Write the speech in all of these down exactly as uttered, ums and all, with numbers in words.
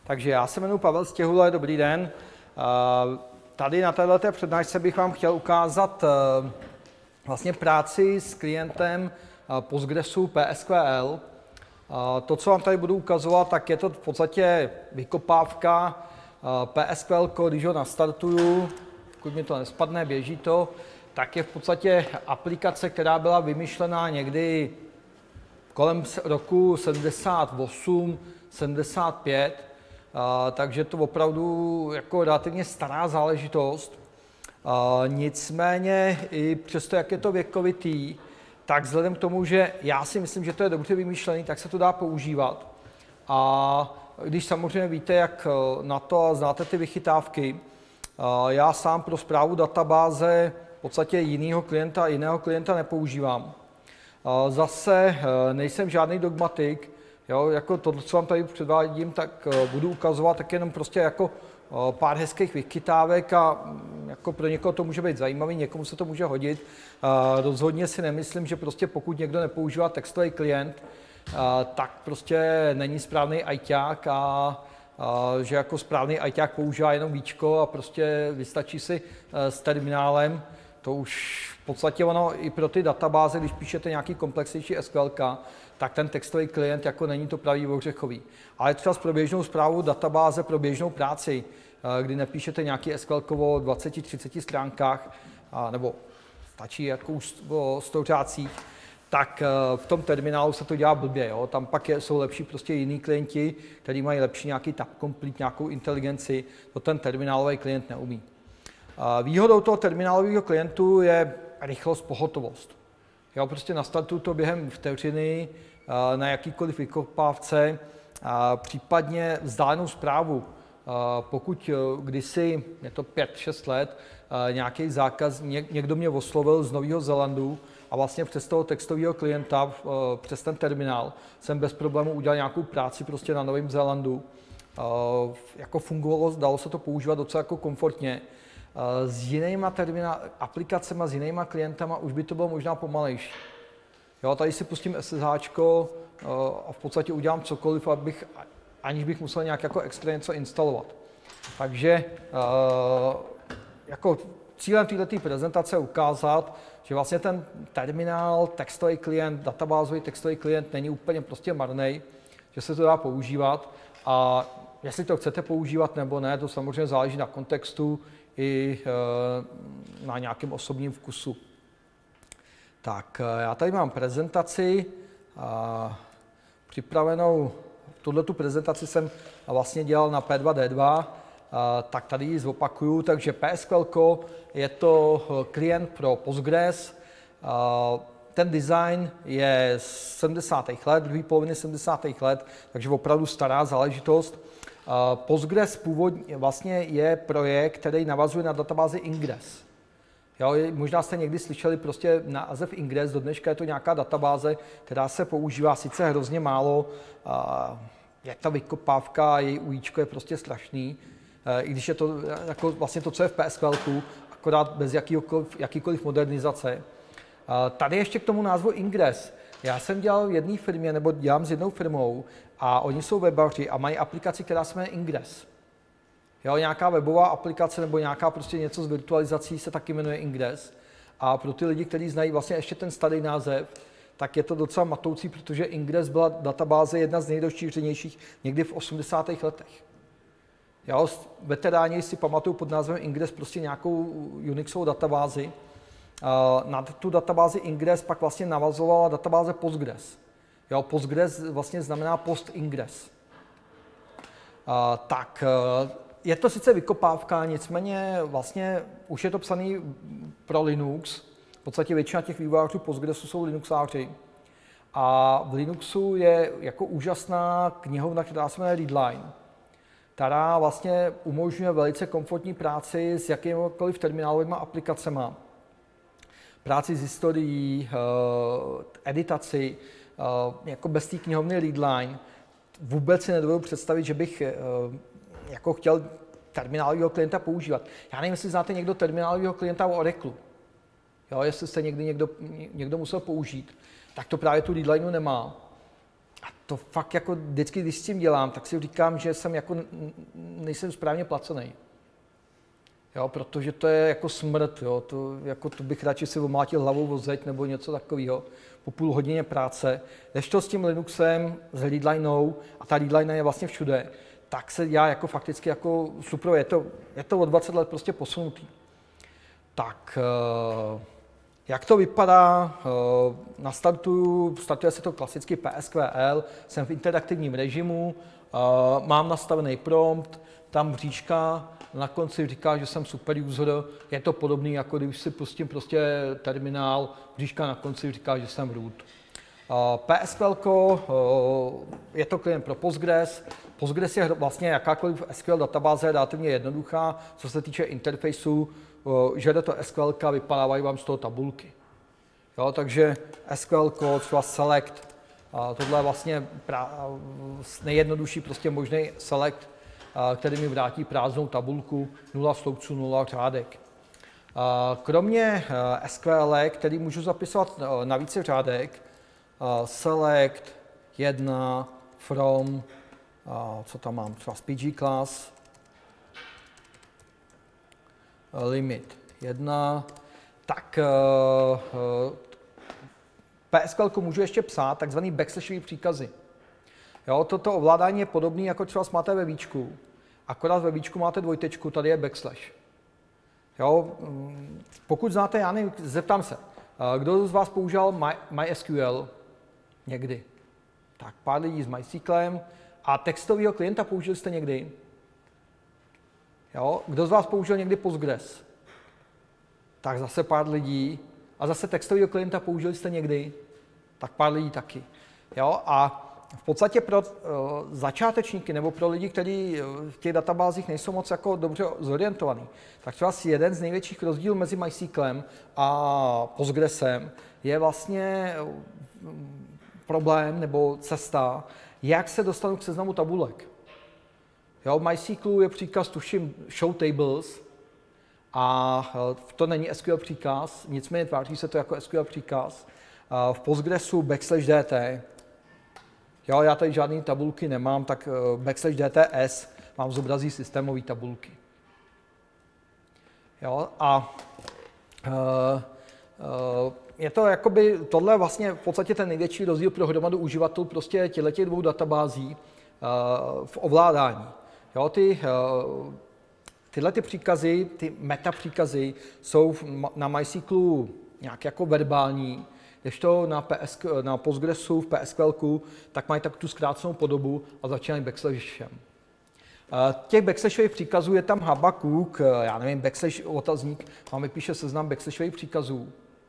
Takže já se jmenuji Pavel Stěhule, dobrý den. Tady na této přednášce bych vám chtěl ukázat vlastně práci s klientem Postgresu P S Q L. To, co vám tady budu ukazovat, tak je to v podstatě vykopávka P S Q L, když ho nastartuju, pokud mi to nespadne, běží to, tak je v podstatě aplikace, která byla vymyšlená někdy kolem roku sedmdesát osm sedmdesát pět, takže to opravdu jako relativně stará záležitost. Nicméně i přesto, jak je to věkovitý, tak vzhledem k tomu, že já si myslím, že to je dobře vymyšlený, tak se to dá používat. A když samozřejmě víte, jak na to a znáte ty vychytávky, já sám pro správu databáze v podstatě jiného klienta, jiného klienta nepoužívám. Zase nejsem žádný dogmatik, jo, jako to, co vám tady předvádím, tak budu ukazovat tak jenom prostě jako pár hezkých vychytávek a jako pro někoho to může být zajímavý, někomu se to může hodit. Rozhodně si nemyslím, že prostě pokud někdo nepoužívá textový klient, tak prostě není správný ajťák a že jako správný ajťák používá jenom víčko a prostě vystačí si s terminálem. To už v podstatě ono i pro ty databáze, když píšete nějaký komplexnější S Q L, tak ten textový klient jako není to pravý ořechový. Ale třeba pro běžnou správu databáze, pro běžnou práci, kdy nepíšete nějaký S Q L o dvaceti třiceti stránkách, nebo stačí jako už o stořácích, tak v tom terminálu se to dělá blbě. Jo? Tam pak je, jsou lepší prostě jiní klienti, kteří mají lepší nějaký tab complete, nějakou inteligenci, to ten terminálový klient neumí. Výhodou toho terminálového klientu je rychlost, pohotovost. Jo, prostě nastartuju to během vteřiny na jakýkoliv vykopávce, případně vzdálenou zprávu. Pokud kdysi, je to pět šest let, nějaký zákaz, někdo mě oslovil z Nového Zélandu a vlastně přes toho textového klienta, přes ten terminál, jsem bez problémů udělal nějakou práci prostě na Novém Zélandu. Jako fungovalo, dalo se to používat docela jako komfortně. S jinýma terminál, aplikacemi, s jinýma klientama už by to bylo možná pomalejší. Jo, tady si pustím S S H a v podstatě udělám cokoliv, abych, aniž bych musel nějak jako extra něco instalovat. Takže jako cílem této prezentace je ukázat, že vlastně ten terminál, textový klient, databázový textový klient není úplně prostě marný, že se to dá používat a jestli to chcete používat nebo ne, to samozřejmě záleží na kontextu i na nějakém osobním vkusu. Tak, já tady mám prezentaci, připravenou, tuhletu prezentaci jsem vlastně dělal na P dva D dva, tak tady ji zopakuju, takže P S Q L je to klient pro Postgres, ten design je z sedmdesátých let, druhé poloviny sedmdesátých let, takže opravdu stará záležitost. Postgres původně vlastně je projekt, který navazuje na databázi Ingress. Jo, možná jste někdy slyšeli prostě název Ingress, do dneška je to nějaká databáze, která se používá sice hrozně málo, je ta vykopávka, její ujíčko je prostě strašný, i když je to jako vlastně to, co je v P S Q L, akorát bez jakýkoliv, jakýkoliv modernizace. Tady ještě k tomu názvu Ingress. Já jsem dělal v jedné firmě, nebo dělám s jednou firmou, a oni jsou webaři a mají aplikaci, která se jmenuje Ingress. Jo, nějaká webová aplikace nebo nějaká prostě něco s virtualizací se taky jmenuje Ingress. A pro ty lidi, kteří znají vlastně ještě ten starý název, tak je to docela matoucí, protože Ingress byla databáze jedna z nejrozšířenějších někdy v osmdesátých letech. Jo, veteráni si pamatují pod názvem Ingress prostě nějakou Unixovou databázi. Na tu databázi Ingress pak vlastně navazovala databáze Postgres. Jo, Postgres vlastně znamená post-ingress. Tak, je to sice vykopávka, nicméně vlastně už je to psaný pro Linux. V podstatě většina těch vývojářů Postgresu jsou Linuxáři. A v Linuxu je jako úžasná knihovna, která se jmenuje Readline, která vlastně umožňuje velice komfortní práci s jakýmikoliv terminálovými aplikacemi. Práci s historií, editaci, jako bez té knihovny Readline. Vůbec si nedovedu představit, že bych jako chtěl terminálového klienta používat. Já nevím, jestli znáte někdo terminálového klienta o Oracle. Jo, jestli jste někdy někdo, někdo musel použít, tak to právě tu Readlineu nemá. A to fakt jako vždycky, když s tím dělám, tak si říkám, že jsem jako nejsem správně placený. Jo, protože to je jako smrt, jo, to, jako to bych radši si omlátil hlavou o zeď nebo něco takového po půl hodině práce. Než to s tím Linuxem, s readlinou, a ta readline je vlastně všude, tak se já jako fakticky jako super, je to, je to o dvacet let prostě posunutý. Tak, jak to vypadá? Nastartuju, startuje se to klasicky P S Q L, jsem v interaktivním režimu, mám nastavený prompt, tam bříška, na konci říká, že jsem super user, je to podobný, jako když si pustím prostě terminál, bříška na konci říká, že jsem root. PSQL, je to klient pro Postgres. Postgres je vlastně jakákoliv S Q L databáze relativně jednoduchá, co se týče interfejsu, že do to S Q L vypadávají vám z toho tabulky. Jo, takže S Q L třeba select, tohle je vlastně nejjednodušší prostě možný select, který mi vrátí prázdnou tabulku, nula sloupců, nula řádek. Kromě S Q L, který můžu zapisovat na více řádek, select, jedna, from, co tam mám, třeba P G class, limit jedna, tak P S Q L můžu ještě psát takzvaný backslashové příkazy. Jo, toto ovládání je podobné, jako třeba máte ve víčku, akorát ve víčku máte dvojtečku, tady je backslash. Jo, pokud znáte, já nevím, zeptám se, kdo z vás používal My, MySQL někdy? Tak pár lidí s MySQLem a textového klienta použili jste někdy? Jo, kdo z vás použil někdy Postgres? Tak zase pár lidí. A zase textového klienta použili jste někdy? Tak pár lidí taky. Jo, a v podstatě pro uh, začátečníky nebo pro lidi, kteří v těch databázích nejsou moc jako dobře zorientovaní, tak třeba jeden z největších rozdílů mezi MySQLem a Postgresem je vlastně problém nebo cesta, jak se dostanu k seznamu tabulek. Jo, v MySQLu je příkaz, tuším, show tables a to není S Q L příkaz, nicméně tváří se to jako S Q L příkaz. V Postgresu backslash dt. Jo, já tady žádné tabulky nemám, tak backslash dts mám zobrazí systémové tabulky. Jo, a uh, uh, je to jakoby, tohle je vlastně v podstatě ten největší rozdíl pro hromadu uživatelů prostě těchto dvou databází uh, v ovládání. Jo, ty, uh, tyhle ty příkazy, ty meta příkazy jsou na MySQLu nějak jako verbální, kdežto na, P S, na Postgresu, v PSQLku, tak mají tak tu zkrácenou podobu a začínají backslashem. Těch backslashových příkazů je tam Habakuk, já nevím, backslash otazník, vám vypíše seznam backslashových příkazů.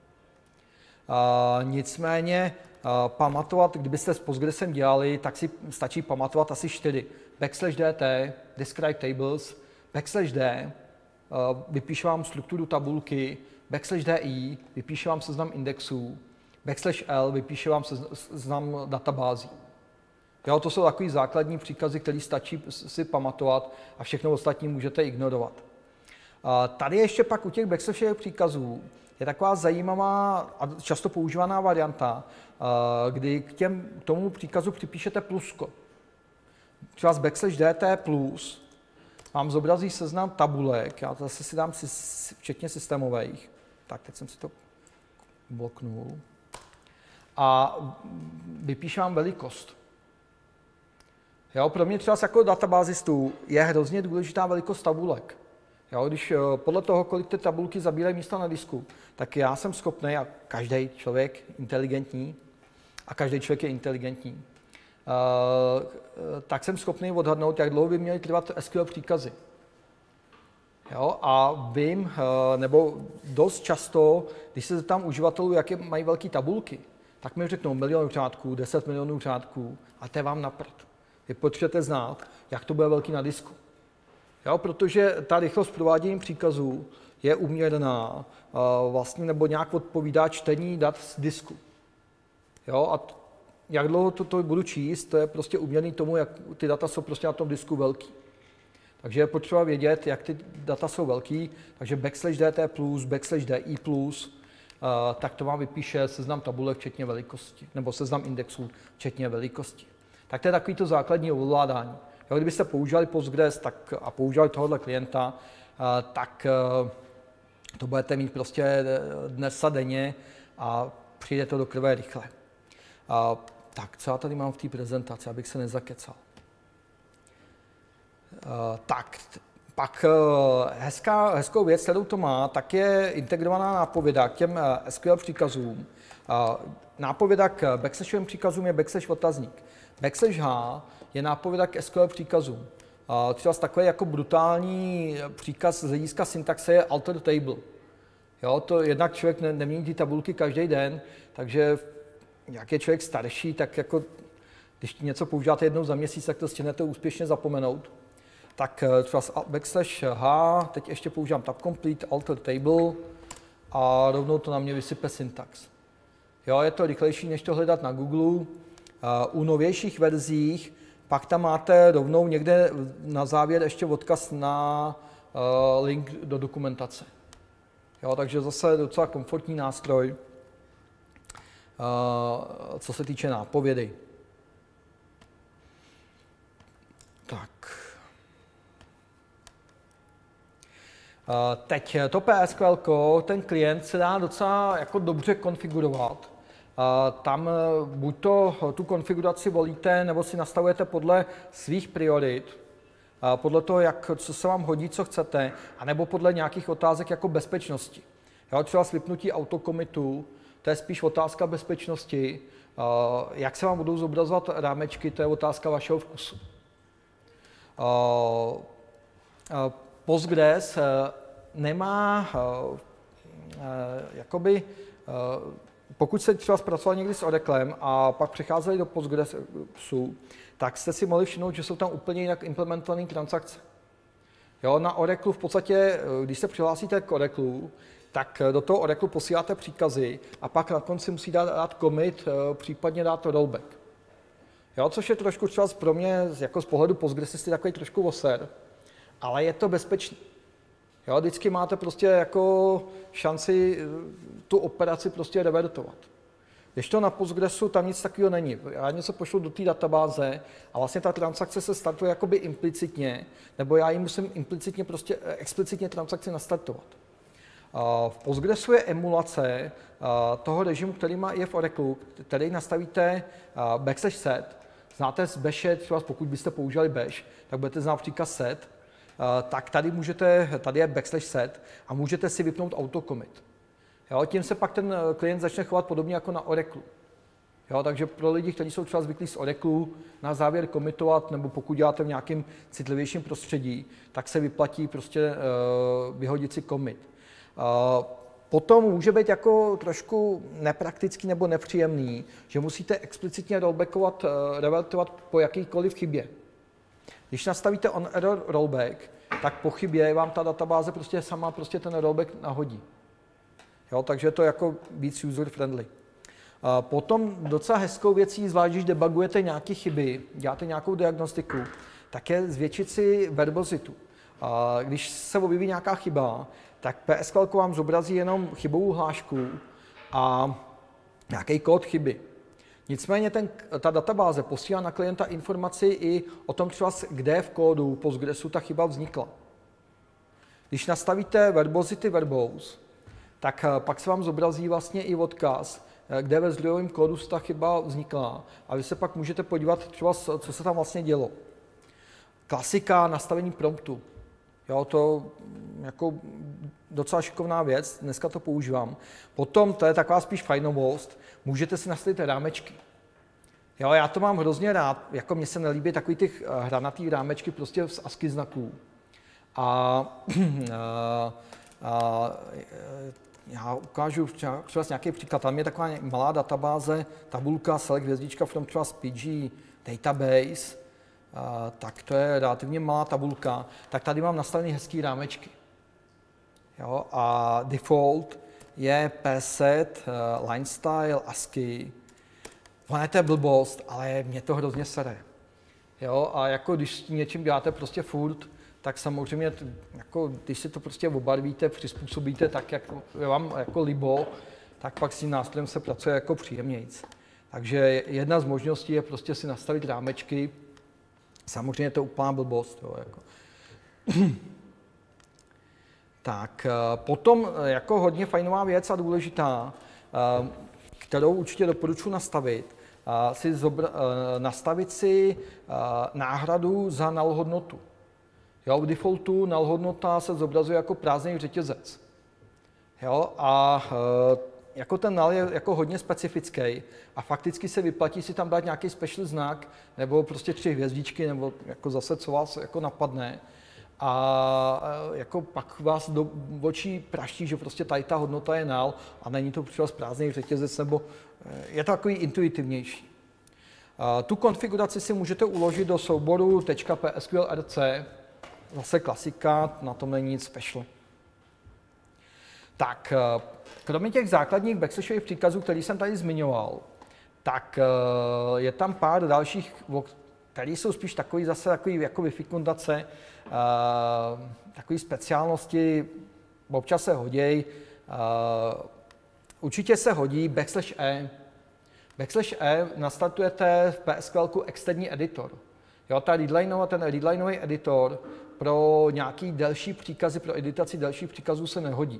Nicméně pamatovat, kdybyste s Postgresem dělali, tak si stačí pamatovat asi čtyři. Backslash dt, describe tables, backslash d, vypíše vám strukturu tabulky, backslash di, vypíše vám seznam indexů, backslash l, vypíše vám seznam databází. Jo, to jsou takový základní příkazy, které stačí si pamatovat a všechno ostatní můžete ignorovat. Tady ještě pak u těch backslashových příkazů je taková zajímavá a často používaná varianta, kdy k, těm, k tomu příkazu připíšete plusko. Třeba z backslash dt plus mám zobrazí seznam tabulek, já to zase si dám si, včetně systémových. Tak, teď jsem si to bloknul. A vypíšu vám velikost. Jo, pro mě třeba jako databázistů je hrozně důležitá velikost tabulek. Jo, když podle toho, kolik ty tabulky zabírají místa na disku, tak já jsem schopný, a každý člověk inteligentní, a každý člověk je inteligentní, uh, tak jsem schopný odhadnout, jak dlouho by měly trvat S Q L příkazy. Jo, a vím, nebo dost často, když se zeptám uživatelů, jaké mají velké tabulky, tak mi řeknou milion řádků, deset milionů řádků, a to je vám na prd. Vy potřebujete znát, jak to bude velký na disku. Jo, protože ta rychlost provádění příkazů je uměrná, vlastně, nebo nějak odpovídá čtení dat z disku. Jo, a jak dlouho to, to budu číst, to je prostě uměrný tomu, jak ty data jsou prostě na tom disku velký. Takže je potřeba vědět, jak ty data jsou velký, takže backslash dt plus, backslash di plus, uh, tak to vám vypíše seznam tabulek včetně velikosti, nebo seznam indexů včetně velikosti. Tak to je takový to základní ovládání. Jo, kdybyste používali Postgres tak, a používali tohohle klienta, tak to budete mít prostě dnes a denně a přijde to do krve rychle. Tak, co já tady mám v té prezentaci, abych se nezakecal. Tak, pak hezká, hezkou věc, kterou to má, tak je integrovaná nápověda k těm S Q L příkazům. Nápověda k backslashovým příkazům je backslash otazník. Backslash H je nápověda k S Q L příkazům. Třeba takový jako brutální příkaz z hlediska syntaxe je alter table. Jo, to jednak člověk ne, nemění ty tabulky každý den, takže jak je člověk starší, tak jako když něco používáte jednou za měsíc, tak to stihnete úspěšně zapomenout. Tak třeba backslash H, teď ještě používám tab complete, alter table a rovnou to na mě vysype syntax. Jo, je to rychlejší, než to hledat na Google. U novějších verzích pak tam máte rovnou někde na závěr ještě odkaz na uh, link do dokumentace. Jo, takže zase docela komfortní nástroj, uh, co se týče nápovědy. Tak. Uh, teď to P S Q L, ten klient se dá docela jako dobře konfigurovat. Tam buď to tu konfiguraci volíte, nebo si nastavujete podle svých priorit, podle toho, jak, co se vám hodí, co chcete, anebo podle nějakých otázek jako bezpečnosti. Jo, třeba slipnutí autokomitu, to je spíš otázka bezpečnosti. Jak se vám budou zobrazovat rámečky, to je otázka vašeho vkusu. Postgres nemá jakoby pokud jste třeba zpracovali někdy s Oraclem a pak přecházeli do Postgresu, tak jste si mohli všimnout, že jsou tam úplně jinak implementované transakce. Jo, na Oraclu v podstatě, když se přihlásíte k Oraclu, tak do toho Oraclu posíláte příkazy a pak na konci musí dát, dát commit, případně dát rollback. Jo, což je trošku třeba pro mě jako z pohledu Postgresisty takový trošku voser, ale je to bezpečné. Jo, vždycky máte prostě jako šanci tu operaci prostě revertovat. Když to na Postgresu, tam nic takového není. Já něco pošlu do té databáze a vlastně ta transakce se startuje jakoby implicitně, nebo já ji musím implicitně prostě explicitně transakci nastartovat. V Postgresu je emulace toho režimu, který má je v Oracle, který nastavíte backslash set. Znáte z Bashe, třeba pokud byste používali Bash, tak budete znát příkaz set. Tak tady můžete, tady je backslash set a můžete si vypnout autocommit. Jo, tím se pak ten klient začne chovat podobně jako na Oracle. Jo, takže pro lidi, kteří jsou třeba zvyklí z Oracle na závěr commitovat, nebo pokud děláte v nějakém citlivějším prostředí, tak se vyplatí prostě uh, vyhodit si commit. Uh, potom může být jako trošku nepraktický nebo nepříjemný, že musíte explicitně rollbackovat, uh, revertovat po jakýkoliv chybě. Když nastavíte on error rollback, tak po chybě vám ta databáze prostě sama prostě ten rollback nahodí. Jo, takže to je jako víc user friendly. Potom docela hezkou věcí, zvlášť když debugujete nějaké chyby, děláte nějakou diagnostiku, tak je zvětšit si verbozitu. Když se objeví nějaká chyba, tak P S Q L vám zobrazí jenom chybovou hlášku a nějaký kód chyby. Nicméně ten, ta databáze posílá na klienta informaci i o tom třeba, kde v kódu Postgresu ta chyba vznikla. Když nastavíte verbosity verbose, tak pak se vám zobrazí vlastně i odkaz, kde ve zdrojovém kódu ta chyba vznikla a vy se pak můžete podívat třeba, co se tam vlastně dělo. Klasika nastavení promptu. Jo, to jako docela šikovná věc, dneska to používám. Potom, to je taková spíš fajnovost, můžete si nastavit rámečky. Jo, já to mám hrozně rád, jako mně se nelíbí takový ty hranatý rámečky prostě z ASCII znaků. A, a, a já ukážu třeba nějaký příklad. Tam je taková malá databáze, tabulka, select hvězdička from třeba P G database, a, tak to je relativně malá tabulka. Tak tady mám nastavený hezký rámečky. Jo, a default je pset, uh, line style, ASCII. Ono je to blbost, ale mě to hrozně sere. Jo, a jako když s něčím děláte prostě furt, tak samozřejmě, jako, když si to prostě obarvíte, přizpůsobíte tak, jak je vám jako libo, tak pak s tím nástrojem se pracuje jako příjemnějc. Takže jedna z možností je prostě si nastavit rámečky. Samozřejmě to je úplná blbost. Jo, jako. Tak, potom jako hodně fajnová věc a důležitá, kterou určitě doporučuji nastavit, si zobra, nastavit si náhradu za null hodnotu. Jo, v defaultu null hodnota se zobrazuje jako prázdný řetězec. Jo, a jako ten null je jako hodně specifický a fakticky se vyplatí si tam dát nějaký special znak nebo prostě tři hvězdičky nebo jako zase co vás jako napadne. A jako pak vás do očí praští, že prostě tady ta hodnota je null a není to třeba prázdný řetězec, nebo je to takový intuitivnější. Tu konfiguraci si můžete uložit do souboru .psql.rc, zase klasika, na tom není nic special. Tak, kromě těch základních backslashových příkazů, který jsem tady zmiňoval, tak je tam pár dalších, které jsou spíš takový zase takový jako vyfikundace, uh, takové speciálnosti, občas se hodí. Uh, určitě se hodí backslash e. Backslash e nastartujete v PSQLku externí editor. Jo, ta readlineová, ten readlineový editor pro nějaký delší příkazy, pro editaci delších příkazů se nehodí.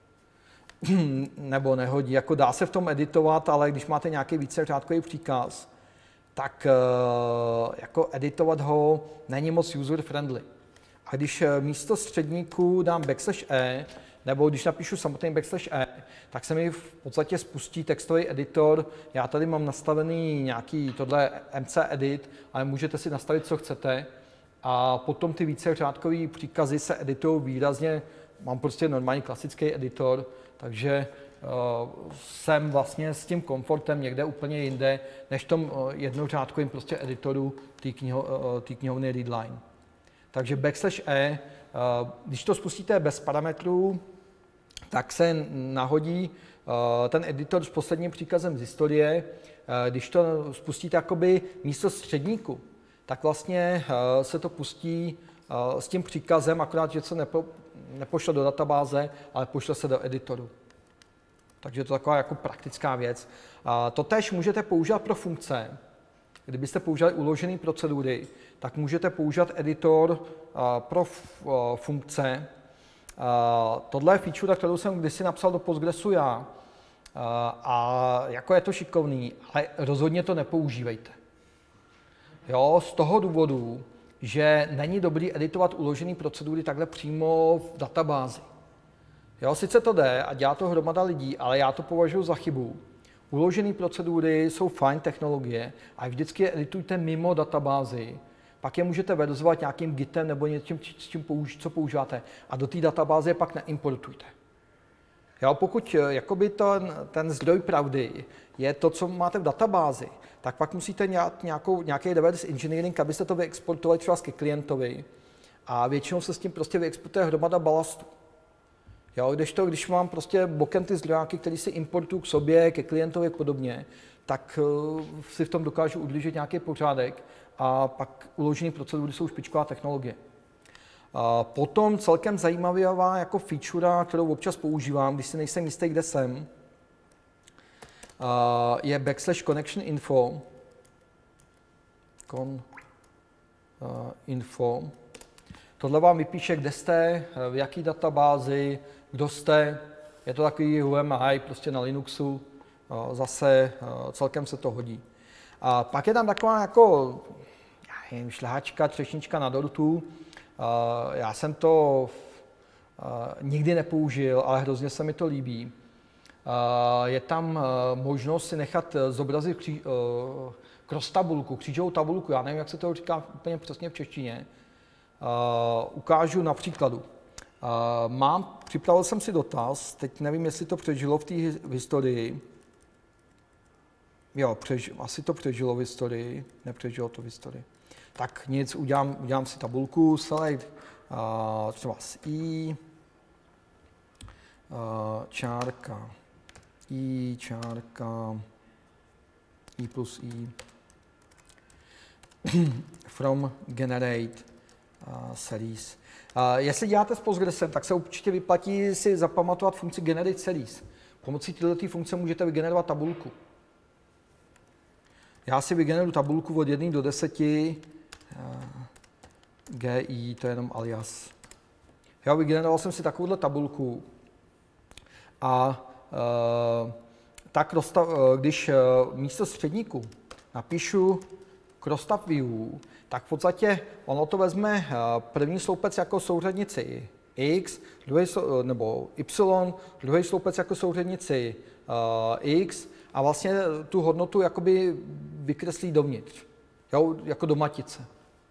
Nebo nehodí, jako dá se v tom editovat, ale když máte nějaký víceřádkový příkaz, tak jako editovat ho není moc user-friendly. A když místo středníku dám backslash e, nebo když napíšu samotný backslash e, tak se mi v podstatě spustí textový editor. Já tady mám nastavený nějaký tohle mcedit, ale můžete si nastavit, co chcete. A potom ty víceřádkový příkazy se editují výrazně. Mám prostě normální klasický editor, takže Uh, jsem vlastně s tím komfortem někde úplně jinde, než v tom uh, jednořádkovém prostě editoru té kniho, uh, knihovny readline. Takže backslash e, uh, když to spustíte bez parametrů, tak se nahodí uh, ten editor s posledním příkazem z historie. Uh, když to spustíte jakoby místo středníku, tak vlastně uh, se to pustí uh, s tím příkazem, akorát, že se nepo, nepošle do databáze, ale pošle se do editoru. Takže to je taková jako praktická věc. To též můžete používat pro funkce. Kdybyste používali uložené procedury, tak můžete používat editor pro funkce. Tohle je feature, kterou jsem kdysi napsal do Postgresu já. A jako je to šikovný, ale rozhodně to nepoužívejte. Jo, z toho důvodu, že není dobrý editovat uložené procedury takhle přímo v databázi. Jo, sice to jde a dělá to hromada lidí, ale já to považuji za chybu. Uložené procedury jsou fajn technologie a vždycky je editujte mimo databázi. Pak je můžete verzovat nějakým gitem nebo něčím, s čím použ- co používáte a do té databáze je pak neimportujte. Jo, pokud jakoby ten, ten zdroj pravdy je to, co máte v databázi, tak pak musíte dělat nějakou, nějaký reverse engineering, abyste to vyexportovali třeba ke klientovi a většinou se s tím prostě vyexportuje hromada balastu. Jo, když, to, když mám prostě bokem ty zdrojáky, které si importuju k sobě, ke klientovi a podobně, tak uh, si v tom dokážu udržet nějaký pořádek a pak uložené procedury jsou špičková technologie. Uh, potom celkem zajímavá jako feature, kterou občas používám, když si nejsem jistý, kde jsem, uh, je backslash connection info. Con, uh, info. Tohle vám vypíše, kde jste, v jaký databázi, kdo jste. Je to takový U M I prostě na Linuxu. Zase celkem se to hodí. A pak je tam taková jako já nevím, šlehačka, třešnička na dortu. Já jsem to nikdy nepoužil, ale hrozně se mi to líbí. Je tam možnost si nechat zobrazit kří, cross tabulku, křížovou tabulku. Já nevím, jak se to říká úplně přesně v češtině. Uh, ukážu na příkladu. Uh, mám, připravil jsem si dotaz, teď nevím, jestli to přežilo v té historii. Jo, přež, asi to přežilo v historii, nepřežilo to v historii. Tak nic, udělám, udělám si tabulku, select, uh, třeba s i, uh, čárka, i, čárka, i plus i, from generate, Uh, series. Uh, jestli děláte s Postgresem, tak se určitě vyplatí si zapamatovat funkci generate series. Pomocí této funkce můžete vygenerovat tabulku. Já si vygeneruji tabulku od jedné do deseti. G I, to je jenom alias. Já vygeneroval jsem si takovouhle tabulku a e, tak rozstav, když e, místo středníku napíšu crosstab view, tak v podstatě ono to vezme e, první sloupec jako souřadnici x, druhý, nebo y, druhý sloupec jako souřadnici e, x a vlastně tu hodnotu jakoby vykreslí dovnitř, jo, jako do matice.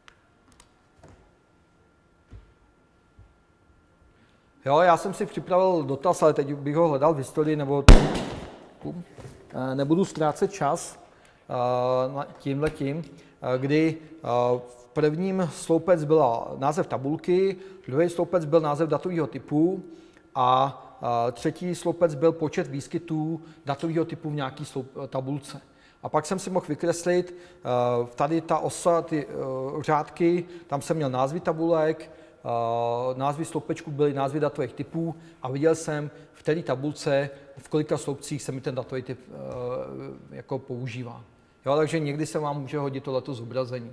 Jo, já jsem si připravil dotaz, ale teď bych ho hledal v historii, nebo nebudu ztrácet čas tímhletím, kdy v prvním sloupec byl název tabulky, druhý sloupec byl název datového typu a třetí sloupec byl počet výskytů datového typu v nějaké tabulce. A pak jsem si mohl vykreslit tady ta osa, ty řádky, tam jsem měl názvy tabulek, Uh, názvy sloupečků byly názvy datových typů a viděl jsem, v té tabulce, v kolika sloupcích se mi ten datový typ uh, jako používá. Jo, takže někdy se vám může hodit tohleto zobrazení.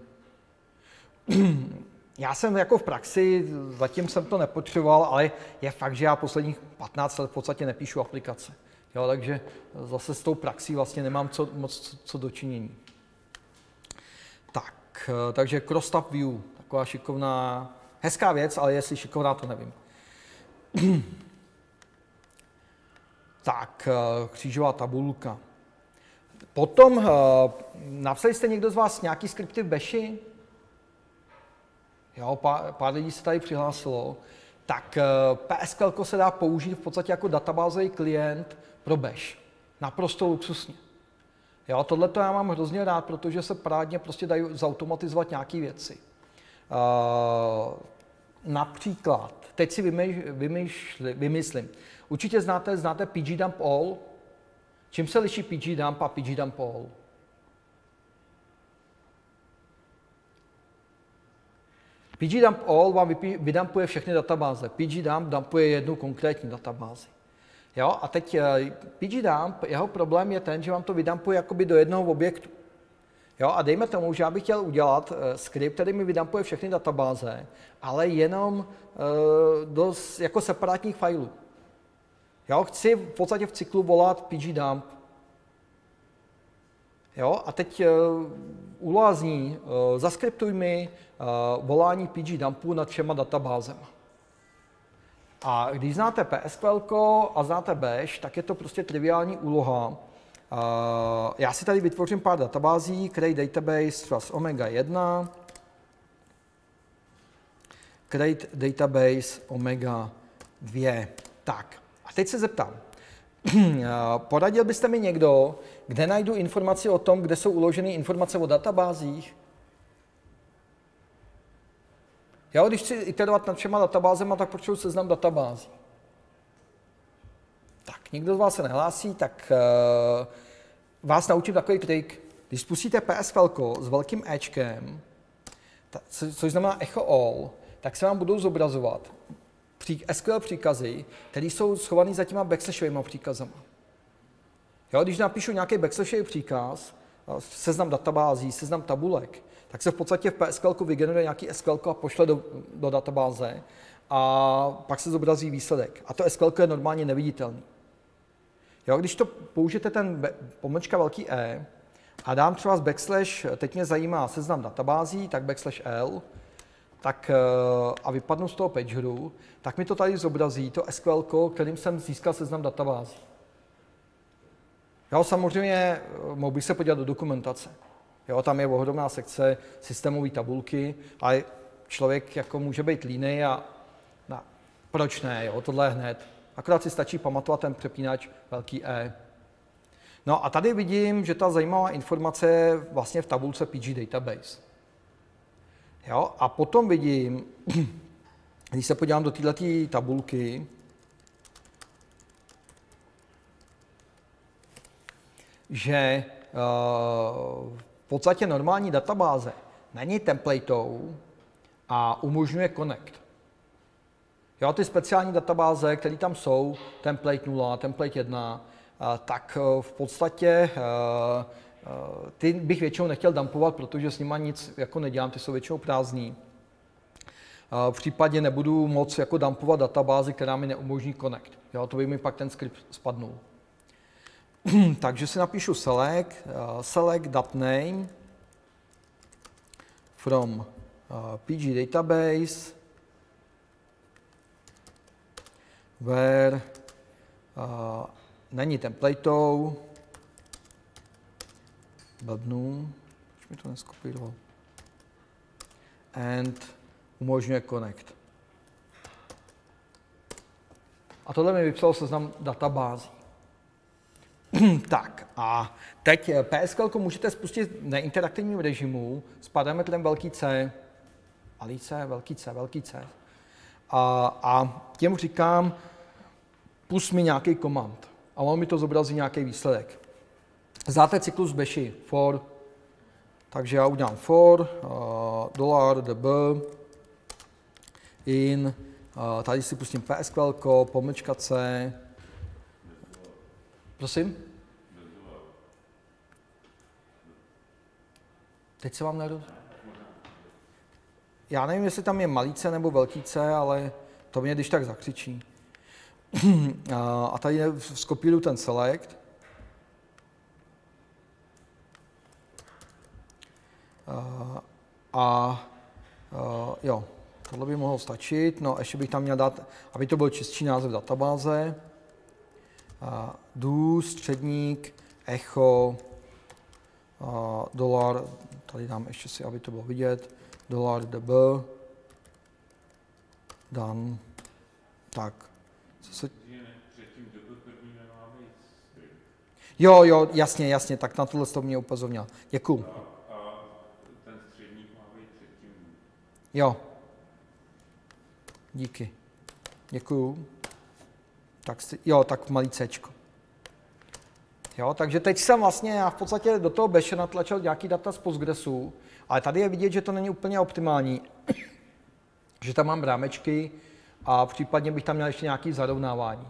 Já jsem jako v praxi, zatím jsem to nepotřeboval, ale je fakt, že já posledních patnáct let v podstatě nepíšu aplikace. Jo, takže zase s tou praxí vlastně nemám co, moc co, co dočinění. Tak, takže crosstab view, taková šikovná, hezká věc, ale jestli šikovná, to nevím. Tak, křížová tabulka. Potom, napsali jste někdo z vás nějaký skripty v Bashi? Jo, pár, pár lidí se tady přihlásilo. Tak P S Q L se dá použít v podstatě jako databázový klient pro Bash. Naprosto luxusně. Jo, tohleto já mám hrozně rád, protože se parádně prostě dají zautomatizovat nějaké věci. Uh, například, teď si vymyš, vymyšli, vymyslím, určitě znáte, znáte pgdump all. Čím se liší pgdump a pgdump all? pgdump all vám vydumpuje všechny databáze. pgdump dumpuje jednu konkrétní databázi. Jo? A teď pgdump, jeho problém je ten, že vám to vydumpuje jakoby do jednoho objektu. Jo, a dejme tomu, že já bych chtěl udělat uh, skript, který mi vydumpuje všechny databáze, ale jenom uh, do jako separátních failů. Jo, chci v podstatě v cyklu volat pgdump. Jo, a teď uh, úloha zní, uh, zaskriptuj mi uh, volání pgdumpu nad všema databázema. A když znáte P S Q L a znáte Bash, tak je to prostě triviální úloha. Uh, já si tady vytvořím pár databází, create database trust omega jedna, create database omega dva. Tak, a teď se zeptám, poradil byste mi někdo, kde najdu informaci o tom, kde jsou uloženy informace o databázích? Já, když chci iterovat nad všema databázema, tak potřebuji seznam databází. Tak, nikdo z vás se nehlásí, tak uh, vás naučím takový trik. Když spustíte P S Q L s velkým Ečkem, ta, co, což znamená echo all, tak se vám budou zobrazovat pří, S Q L příkazy, které jsou schované za těma backslashovými příkazama. Jo, když napíšu nějaký backslashový příkaz, seznam databází, seznam tabulek, tak se v podstatě v P S Q L vygeneruje nějaký S Q L a pošle do, do databáze a pak se zobrazí výsledek. A to S Q L je normálně neviditelný. Jo, když to použijete ten pomlčka velký E a dám třeba z backslash, teď mě zajímá seznam databází, tak backslash L, tak, a vypadnu z toho pageru, tak mi to tady zobrazí to S Q L, kterým jsem získal seznam databází. Jo, samozřejmě mohl bych se podívat do dokumentace. Jo, tam je ohromná sekce systémové tabulky, ale člověk jako může být línej a no, proč ne, jo, tohle je hned. Akorát si stačí pamatovat ten přepínač velký E. No a tady vidím, že ta zajímavá informace je vlastně v tabulce pgdatabase. Jo, a potom vidím, když se podívám do této tabulky, že uh, v podstatě normální databáze není templatou a umožňuje connect. Jo, ty speciální databáze, které tam jsou, template nula, template jedna, uh, tak uh, v podstatě uh, ty bych většinou nechtěl dumpovat, protože s nima nic jako nedělám, ty jsou většinou prázdný. V případě nebudu moc jako dumpovat databázi, která mi neumožní connect. Jo, to by mi pak ten skript spadnul. Takže si napíšu select, uh, select.name from uh, P G database where uh, není templatou, blbnu, proč mi to neskopíroval, and umožňuje connect. A tohle mi vypsal seznam databází. Tak a teď P S Q L můžete spustit v neinteraktivním režimu s parametrem velký C, malý c, velký C, velký C. A, a těm říkám, pust mi nějaký komand a on mi to zobrazí nějaký výsledek. Znáte cyklus Bashi, for, takže já udělám for, uh, dolar db, in, uh, tady si pustím P S Q L, pomlčka C, prosím? Teď se vám neroz... Já nevím, jestli tam je malý C nebo velký C, ale to mě když tak zakřičí. A tady skopíruju ten select. A, a jo, tohle by mohlo stačit. No, ještě bych tam měl dát, aby to byl čistší název databáze. Uh, do, středník, echo, uh, dolar, tady dám ještě si, aby to bylo vidět, dolar db, done, tak, co se... Jo, jo, jasně, jasně, tak na tohle to mě upozornil. Děkuju. A, a ten středník má být předtím. Jo. Díky. Děkuju. Tak, jo, tak malý Cčko. Jo, takže teď jsem vlastně, já v podstatě do toho Bashe natlačil nějaký data z Postgresu, ale tady je vidět, že to není úplně optimální, že tam mám rámečky a případně bych tam měl ještě nějaké zarovnávání.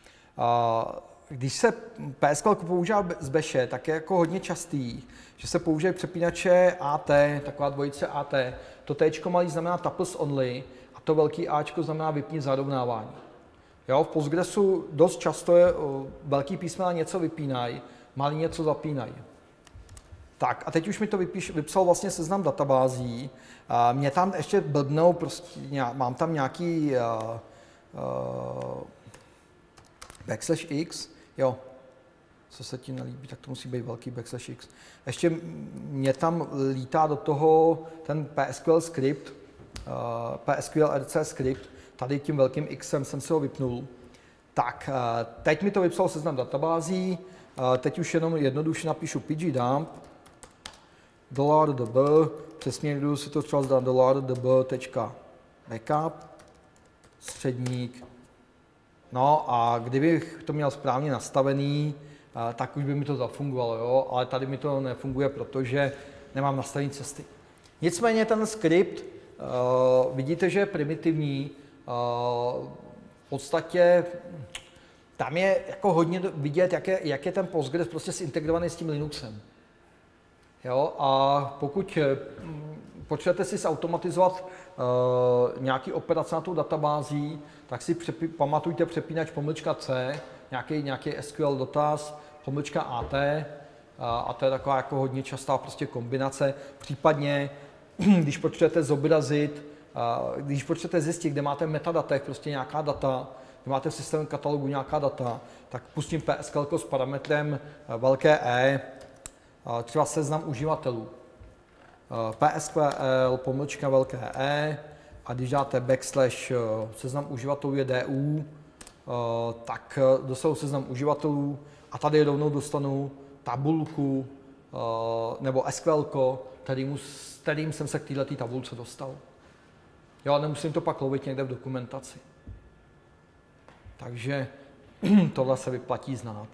Když se P S Q L používá z Bashe, tak je jako hodně častý, že se používají přepínače A T, taková dvojice A T. To Tčko malý znamená tuples only a to velký Ačko znamená vypni zarovnávání. Jo, v Postgresu dost často je velký písmena něco vypínají, malý něco zapínají. Tak a teď už mi to vypíš, vypsal vlastně seznam databází. A mě tam ještě blbnou, prostě mám tam nějaký uh, uh, backslash x, jo, co se ti nelíbí, tak to musí být velký backslash x. Ještě mě tam lítá do toho ten P S Q L script, uh, P S Q L R C script, tady tím velkým Xem jsem si ho vypnul. Tak, teď mi to vypsal seznam databází, teď už jenom jednoduše napíšu pgdump, dolar db, přesně jdu si to třeba zdát dolar db.backup, středník. No a kdybych to měl správně nastavený, tak už by mi to zafungovalo, jo? Ale tady mi to nefunguje, protože nemám nastavené cesty. Nicméně ten skript, uh, vidíte, že je primitivní, v podstatě tam je jako hodně vidět, jak je, jak je ten Postgres prostě zintegrovaný s tím Linuxem. Jo, a pokud potřebujete si zautomatizovat uh, nějaký operace na tou databází, tak si přepi, pamatujte přepínač pomlčka C, nějaký, nějaký S Q L dotaz, pomlčka A T, uh, a to je taková jako hodně častá prostě kombinace. Případně, když potřebujete zobrazit, když potřebujete zjistit, kde máte v metadatech prostě nějaká data, kde máte v systémovém katalogu nějaká data, tak pustím P S Q L s parametrem velké E, třeba seznam uživatelů. P S Q L, pomlčka velké E, a když dáte backslash seznam uživatelů je D U, tak dostanou seznam uživatelů a tady rovnou dostanu tabulku nebo S Q L, kterým, kterým jsem se k této tabulce dostal. Jo, nemusím to pak lovit někde v dokumentaci. Takže tohle se vyplatí znát.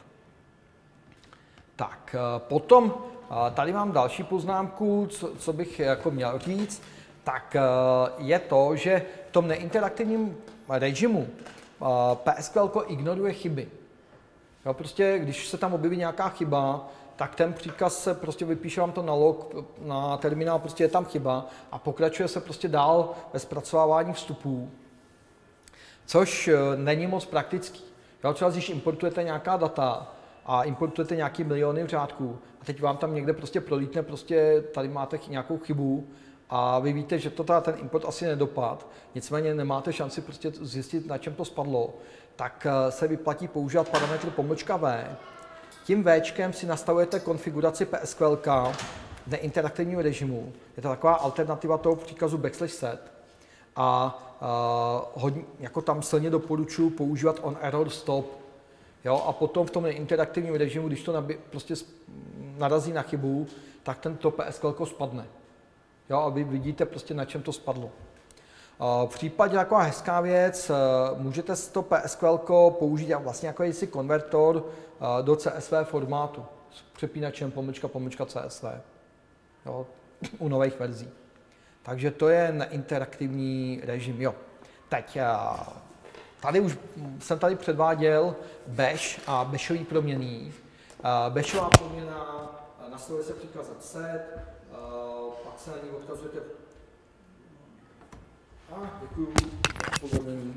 Tak, potom tady mám další poznámku, co, co bych jako měl říct, tak je to, že v tom neinteraktivním režimu P S Q L ignoruje chyby. Jo, prostě, když se tam objeví nějaká chyba, tak ten příkaz se prostě vypíše vám to na log, na terminál, prostě je tam chyba a pokračuje se prostě dál ve zpracovávání vstupů, což není moc praktický. Jo, třeba když importujete nějaká data a importujete nějaký miliony řádků a teď vám tam někde prostě prolítne, prostě tady máte nějakou chybu a vy víte, že to teda ten import asi nedopad, nicméně nemáte šanci prostě zjistit, na čem to spadlo, tak se vyplatí používat parametr pomlčka V. Tím Včkem si nastavujete konfiguraci P S Q L v neinteraktivním režimu. Je to taková alternativa toho příkazu backslash set. A uh, hodně, jako tam silně doporučuji používat on error stop. Jo? A potom v tom neinteraktivním režimu, když to nabě, prostě narazí na chybu, tak tento P S Q L spadne. Jo? A vy vidíte prostě, na čem to spadlo. Uh, v případě taková hezká věc, uh, můžete to P S Q L použít vlastně jako jakýsi konvertor uh, do C S V formátu s přepínačem pomlčka pomlčka C S V. Jo? U nových verzí. Takže to je neinteraktivní režim. Jo. Teď tady už jsem tady předváděl bash a bashový proměnný. Bashová proměna, nastavuje se příkaz set, pak se na ní odkazujete. A děkuju upozornění.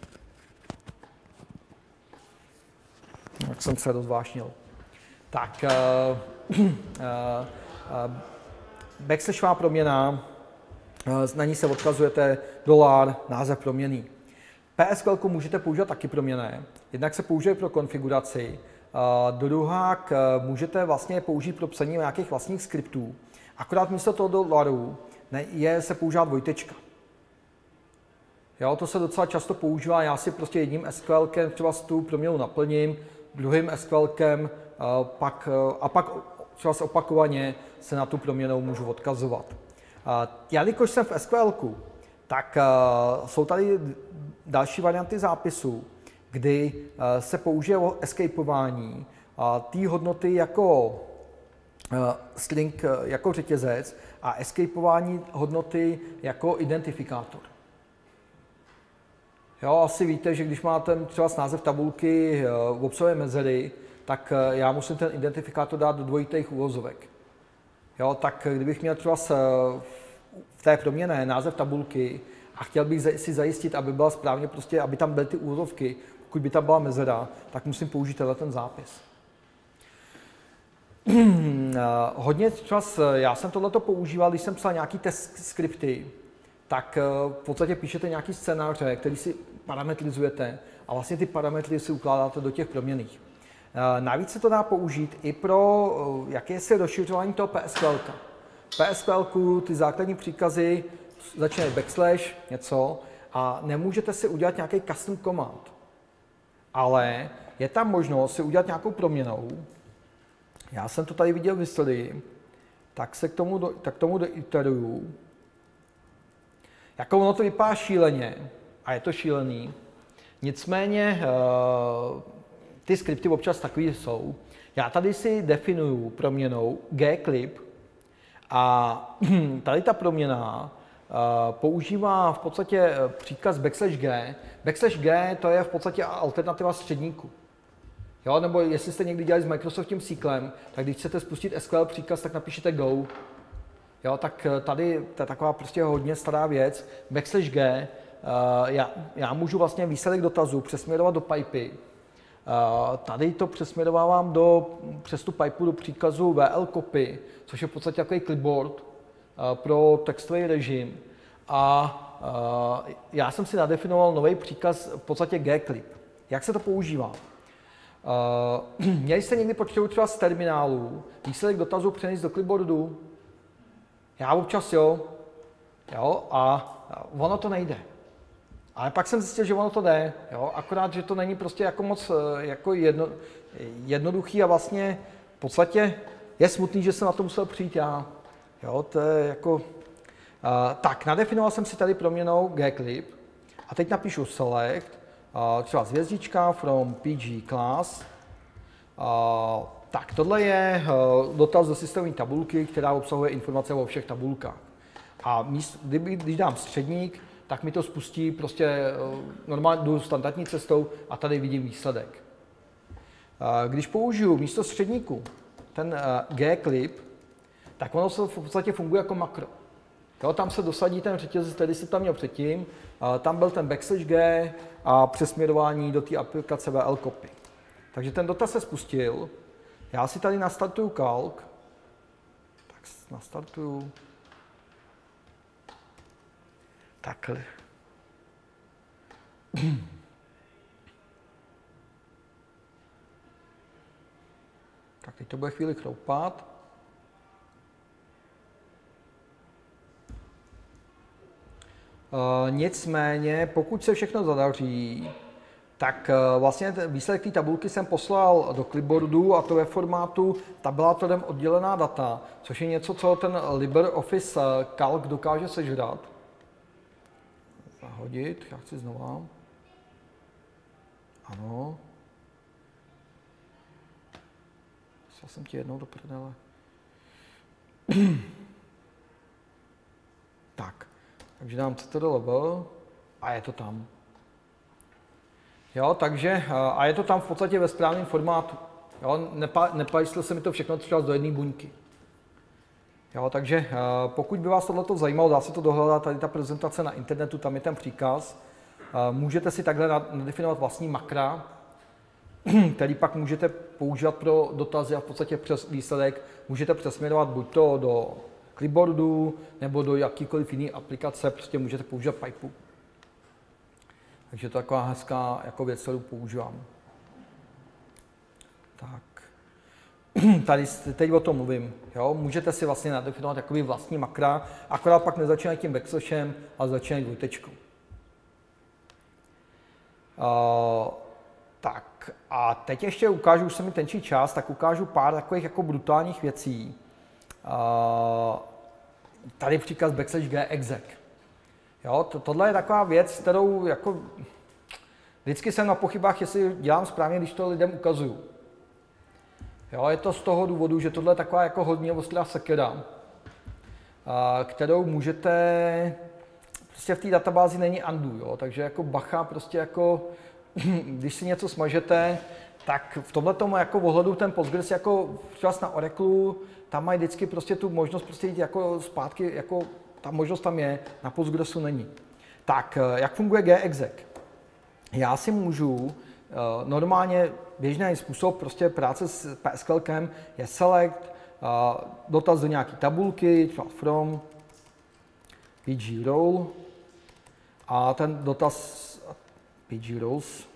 Jak jsem se rozvášnil. Tak, uh, uh, uh, backslashová proměna, na ní se odkazujete dolar, název proměnný. P S Q L můžete používat taky proměnné. Jednak se použije pro konfiguraci, druhá můžete vlastně použít pro psaní nějakých vlastních skriptů. Akorát místo toho dolaru je se používá dvojtečka. Jo, to se docela často používá, já si prostě jedním S Q L kem třeba tu proměnu naplním, druhým S Q L kem pak, a pak třeba opakovaně se na tu proměnu můžu odkazovat. Jelikož jsem v S Q L ku, tak uh, jsou tady další varianty zápisu, kdy uh, se použije o escapeování uh, té hodnoty jako uh, string, uh, jako řetězec a escapeování hodnoty jako identifikátor. Jo, asi víte, že když máte třeba název tabulky uh, obsahuje mezery, tak uh, já musím ten identifikátor dát do dvojitých uvozovek. Jo, tak kdybych měl třeba v té proměnné název tabulky a chtěl bych si zajistit, aby byla správně prostě, aby tam byly ty úvozovky, pokud by tam byla mezera, tak musím použít tenhle ten zápis. Hodně čas, já jsem tohleto používal, když jsem psal nějaký test skripty, tak v podstatě píšete nějaký scénáře, který si parametrizujete a vlastně ty parametry si ukládáte do těch proměnných. Navíc se to dá použít i pro jakési rozšiřování toho P S Q L. P S Q L, ty základní příkazy začínají backslash, něco, a nemůžete si udělat nějaký custom command. Ale je tam možnost si udělat nějakou proměnou. Já jsem to tady viděl v historii, tak se k tomu, do, tak tomu doiteruju. Jako ono to vypadá šíleně, a je to šílený. Nicméně ty skripty občas takový jsou. Já tady si definuju proměnou gclip a tady ta proměna uh, používá v podstatě příkaz backslash g. Backslash g to je v podstatě alternativa středníku. Jo, nebo jestli jste někdy dělali s Microsoftím SQLem, tak když chcete spustit S Q L příkaz, tak napíšete go. Jo, tak tady to je taková prostě hodně stará věc. Backslash g, uh, já, já můžu vlastně výsledek dotazu přesměrovat do pipy. Uh, tady to přesměrovávám do, přes tu pipu do příkazu V L copy, což je v podstatě takový clipboard uh, pro textový režim. A uh, já jsem si nadefinoval nový příkaz, v podstatě gclip. Jak se to používá? Uh, měli jste někdy potřebu třeba z terminálu výsledek dotazu přenést do clipboardu? Já občas jo, jo, a ono to nejde. Ale pak jsem zjistil, že ono to jde, jo, akorát, že to není prostě jako moc jako jedno, jednoduchý a vlastně v podstatě je smutný, že jsem na to musel přijít já. Jo, to je jako, uh, tak, nadefinoval jsem si tady proměnou gclip a teď napíšu select, uh, třeba hvězdička from P G class. Uh, tak, tohle je uh, dotaz do systémové tabulky, která obsahuje informace o všech tabulkách. A míst, kdyby, když dám středník, tak mi to spustí prostě normálně jdu standardní cestou a tady vidím výsledek. Když použiju místo středníku ten uh, gclip, tak ono se v podstatě funguje jako makro. Jo, tam se dosadí ten řetězec, který jsi tam měl předtím, uh, tam byl ten backslash g a přesměrování do té aplikace V L copy. Takže ten dotaz se spustil. Já si tady nastartuju kalk. Tak nastartuju. Takhle. Tak teď to bude chvíli chroupat. Uh, nicméně, pokud se všechno zadaří, tak uh, vlastně výsledek té tabulky jsem poslal do clipboardu a to ve formátu tabelátorem oddělená data, což je něco, co ten LibreOffice Calc dokáže sežrat. Zahodit, já chci znova. Ano. Poslal jsem ti jednou do prdele. Tak. Takže dám ctrl a je to tam. Jo, takže, a je to tam v podstatě ve správném formátu. Jo, nepa, nepajstil se mi to všechno třeba do jedné buňky. Jo, takže pokud by vás tohleto zajímalo, dá se to dohledat, tady ta prezentace na internetu, tam je ten příkaz. Můžete si takhle nadefinovat vlastní makra, který pak můžete používat pro dotazy a v podstatě přes výsledek můžete přesměrovat buď to do clipboardu nebo do jakýkoliv jiné aplikace, prostě můžete používat Pipu. Takže to je taková hezká jako věc, kterou používám. Tak. Tady teď o tom mluvím. Jo? Můžete si vlastně nadefinovat takový vlastní makra, akorát pak nezačínají tím backslashem, ale začínají dvojtečkou. Uh, tak a teď ještě ukážu, už se mi tenčí čas, tak ukážu pár takových jako brutálních věcí. Uh, tady příkaz backslash g exec. Jo, to, tohle je taková věc, kterou jako vždycky jsem na pochybách, jestli dělám správně, když to lidem ukazuju. Jo, je to z toho důvodu, že tohle je taková jako hodně ostrá sekera, uh, kterou můžete, prostě v té databázi není undo, jo, takže jako bacha, prostě jako, když si něco smažete, tak v tomhletom jako ohledu ten Postgres jako třeba na Oracle, tam mají vždycky prostě tu možnost prostě jít jako zpátky, jako ta možnost tam je, na Postgresu není. Tak, jak funguje gexec? Já si můžu normálně běžný způsob prostě práce s PSQLkem je select, dotaz do nějaké tabulky, třeba from, pgrole a ten dotaz pgroles,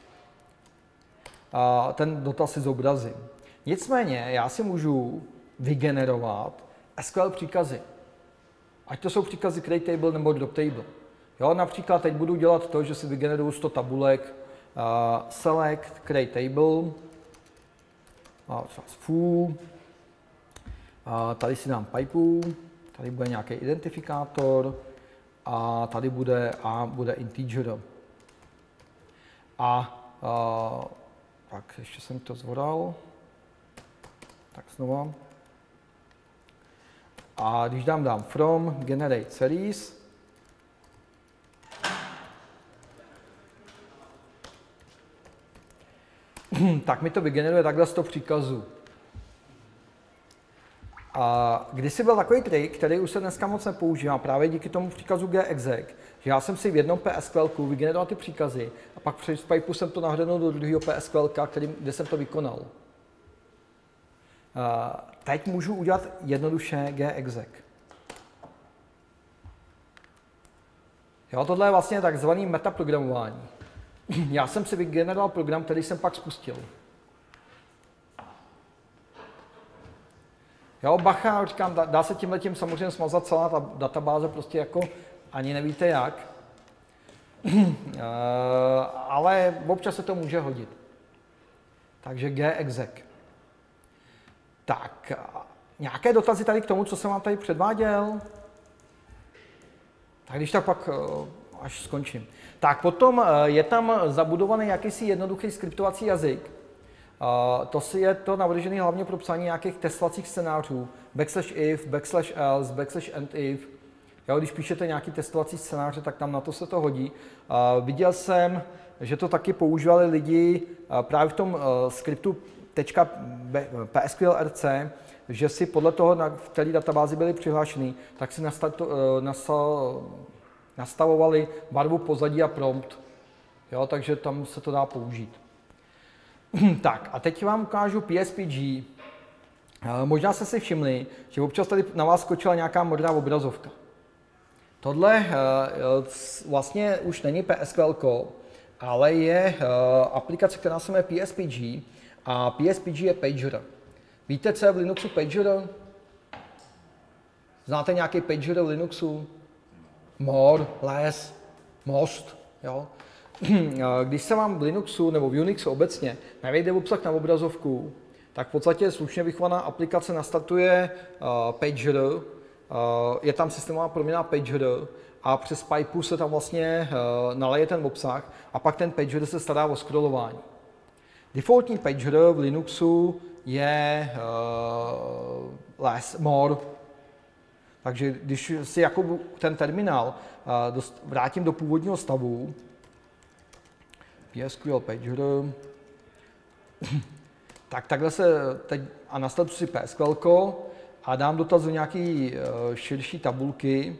a ten dotaz si zobrazím. Nicméně já si můžu vygenerovat S Q L příkazy. Ať to jsou příkazy create table nebo drop table. Jo, například teď budu dělat to, že si vygeneruju sto tabulek, uh, select, create table, uh, foo, uh, tady si dám pipu, tady bude nějaký identifikátor a tady bude a bude integer. A uh, tak ještě jsem to zvodal, tak znova. A když dám, dám from, generate series, tak mi to vygeneruje takhle z toho příkazu. A kdysi byl takový trik, který už se dneska moc nepoužívá, právě díky tomu příkazu gexec, že já jsem si v jednom PSQLku vygeneroval ty příkazy a pak přes Pipu jsem to nahradil do druhého PSQLka, který, kde jsem to vykonal. Uh, teď můžu udělat jednoduše gexec. Jo, tohle je vlastně takzvaný metaprogramování. Já jsem si vygeneroval program, který jsem pak spustil. Jo, bacha, říkám, dá, dá se tímhletím samozřejmě smazat celá ta databáze, prostě jako ani nevíte jak. uh, ale občas se to může hodit. Takže gexec. Tak, nějaké dotazy tady k tomu, co jsem vám tady předváděl? Tak když tak pak uh, až skončím. Tak potom uh, je tam zabudovaný jakýsi jednoduchý skriptovací jazyk. Uh, to si je to navržené hlavně pro psaní nějakých testovacích scénářů. Backslash if, backslash else, backslash and if. Jo, když píšete nějaký testovací scénáře, tak tam na to se to hodí. Uh, viděl jsem, že to taky používali lidi uh, právě v tom uh, skriptu .psqlrc, že si podle toho, na které databázi byli přihlášený, tak si nastavovali barvu pozadí a prompt. Jo, takže tam se to dá použít. Tak a teď vám ukážu P S P G. Možná jste si všimli, že občas tady na vás skočila nějaká modrá obrazovka. Tohle vlastně už není P S Q L, ale je aplikace, která se jmenuje P S P G a P S P G je pager. Víte, co je v Linuxu pager? Znáte nějaký pager v Linuxu? More, less, most, jo? Když se vám v Linuxu nebo v Unixu obecně nevejde obsah na obrazovku, tak v podstatě slušně vychovaná aplikace nastartuje uh, pager, uh, je tam systémová proměna pager a přes pipu se tam vlastně uh, naleje ten obsah a pak ten pager se stará o scrollování. Defaultní pager v Linuxu je uh, less, more. Takže když si jako ten terminál uh, dost, vrátím do původního stavu, P S Q L pager, tak takhle se teď a nastavím si P S Q L a dám dotaz do nějaký uh, širší tabulky,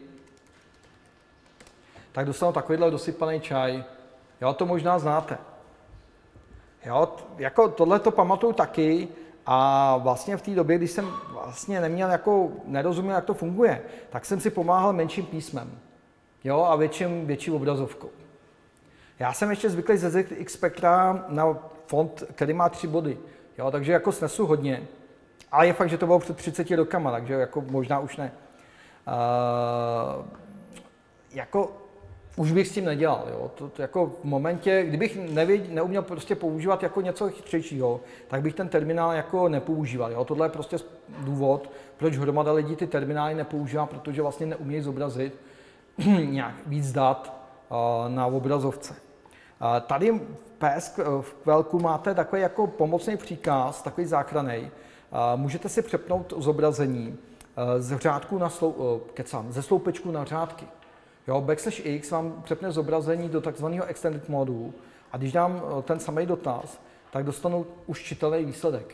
tak dostanu takovýhle dosypaný čaj. Jo, to možná znáte. Jo, jako tohle to pamatuju taky a vlastně v té době, když jsem vlastně neměl jako, nerozuměl, jak to funguje, tak jsem si pomáhal menším písmem. Jo, a větším, větší obrazovkou. Já jsem ještě zvyklý ze Z X Spectra na font, který má tři body. Jo, takže jako snesu hodně. Ale je fakt, že to bylo před třiceti rokama, takže jako možná už ne. Uh, jako už bych s tím nedělal. Jo. To, to jako v momentě, kdybych nevěd, neuměl prostě používat jako něco chytřejšího, tak bych ten terminál jako nepoužíval. Jo. Tohle je prostě důvod, proč hromada lidí ty terminály nepoužívá, protože vlastně neumějí zobrazit nějak víc dat uh, na obrazovce. Uh, tady v P S Q L máte takový jako pomocný příkaz, takový záchranný. Uh, můžete si přepnout zobrazení uh, z řádku na slou, uh, kecám, ze sloupečku na řádky. Jo, backslash x vám přepne zobrazení do takzvaného extended modu a když dám ten samý dotaz, tak dostanu už čitelný výsledek.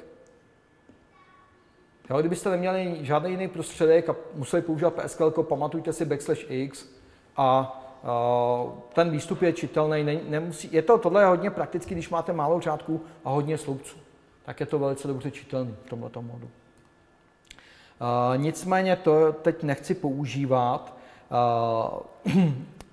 Jo, kdybyste neměli žádný jiný prostředek a museli používat P S Q L, pamatujte si backslash x a uh, ten výstup je čitelný. Ne, nemusí, je to, tohle je hodně prakticky, když máte málo řádků a hodně sloupců. Tak je to velice dobře čitelný v tomto modu. Uh, nicméně to teď nechci používat. Uh,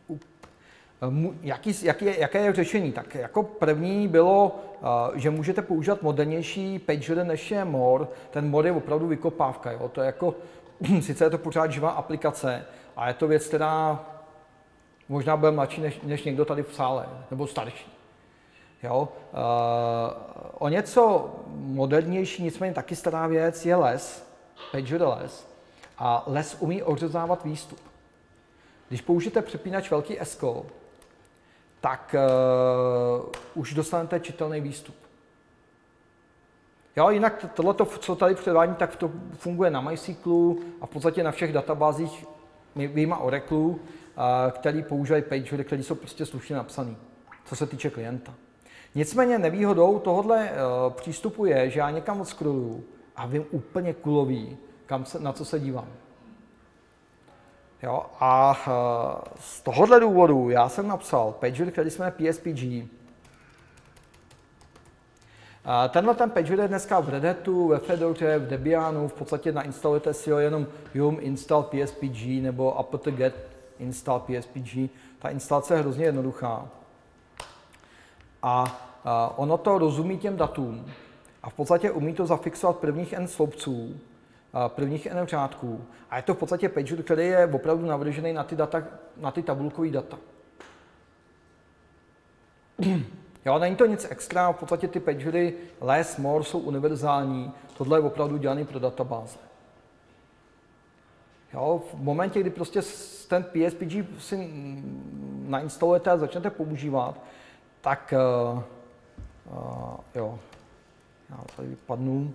jaký, jaký je, jaké je řešení? Tak jako první bylo, uh, že můžete používat modernější pager než je more. Ten more je opravdu vykopávka. Jo? To je jako, sice je to pořád živá aplikace, a je to věc, která možná bude mladší než, než někdo tady v sále, nebo starší. Jo? Uh, o něco modernější, nicméně taky stará věc, je less, pager less. A less umí ořezávat výstup. Když použijete přepínač velký S K, tak uh, už dostanete čitelný výstup. Jo, jinak tohle, co tady předvádím, tak to funguje na MySQLu a v podstatě na všech databázích vyjma Oracle, uh, který používají pagery, které jsou prostě slušně napsané, co se týče klienta. Nicméně nevýhodou tohohle uh, přístupu je, že já někam odscrolluju a vím úplně kulový, kam se, na co se dívám. Jo, a uh, z tohohle důvodu já jsem napsal pager, který se jmenuje P S P G. Uh, tenhle ten pager je dneska v Red Hatu, ve Fedoře, v Debianu, v podstatě nainstalujete si ho jenom yum install P S P G nebo apt get install P S P G. Ta instalace je hrozně jednoduchá. A uh, ono to rozumí těm datům a v podstatě umí to zafixovat prvních n sloupců, prvních n řádků. A je to v podstatě pager, který je opravdu navržený na ty, data, na ty tabulkové data. Jo, není to nic extra, v podstatě ty pagery less, more jsou univerzální, tohle je opravdu dělaný pro databáze. Jo, v momentě, kdy prostě ten P S P G si nainstalujete a začnete používat, tak uh, uh, jo, já tady vypadnu.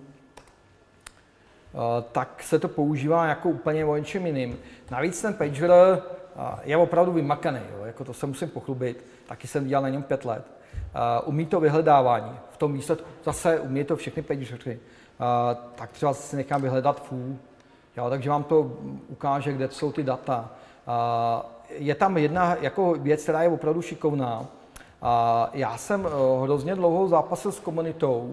Uh, tak se to používá jako úplně o něčem jiným. Navíc ten pager uh, je opravdu vymakaný, jo? Jako to se musím pochlubit, taky jsem dělal na něm pět let. Uh, umí to vyhledávání v tom výsledku, zase umí to všechny pagery. tak třeba si nechám vyhledat foo, jo, takže vám to ukáže, kde jsou ty data. Je tam jedna jako věc, která je opravdu šikovná. Já jsem hrozně dlouho zápasil s komunitou.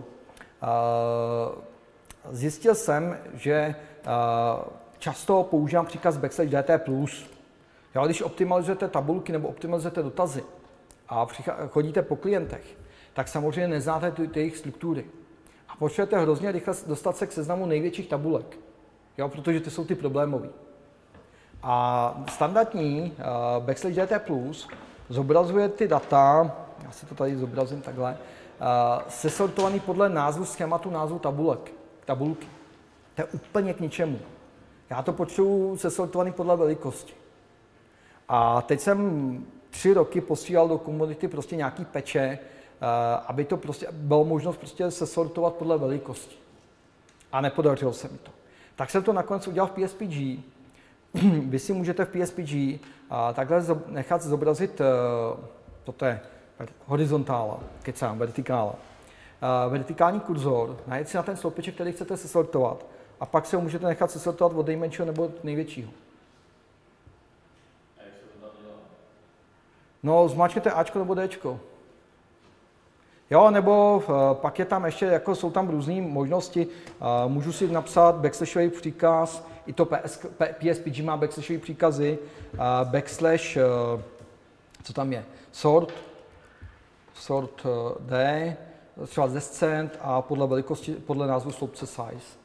Zjistil jsem, že často používám příkaz backslash dt plus. Jo, když optimalizujete tabulky nebo optimalizujete dotazy a chodíte po klientech, tak samozřejmě neznáte ty, ty jejich struktury. A potřebujete hrozně rychle dostat se k seznamu největších tabulek, jo, protože ty jsou ty problémové. A standardní uh, backslash dt plus zobrazuje ty data, já si to tady zobrazím takhle, uh, sesortovaný podle názvu schématu, názvu tabulek, tabulky. To je úplně k ničemu. Já to potřebuji sesortovaný podle velikosti. A teď jsem tři roky posílal do komunity prostě nějaký peče, uh, aby to prostě bylo možnost prostě sesortovat podle velikosti. A nepodařilo se mi to. Tak jsem to nakonec udělal v P S P G. Vy si můžete v P S P G uh, takhle nechat zobrazit, uh, toto je horizontála, kecám, vertikála. Uh, vertikální kurzor, najít si na ten sloupeček, který chcete sesortovat, a pak se ho můžete nechat sesortovat od nejmenšího nebo od největšího. A jak se to tam dělá? No, zmáčkněte Ačko nebo Dčko. Jo, nebo uh, pak je tam ještě, jako jsou tam různé možnosti. Uh, můžu si napsat backslashový příkaz, i to P S, P, P S P G má backslashové příkazy, uh, backslash, uh, co tam je, sort, sort uh, D, třeba descent a podle velikosti, podle názvu sloupce size.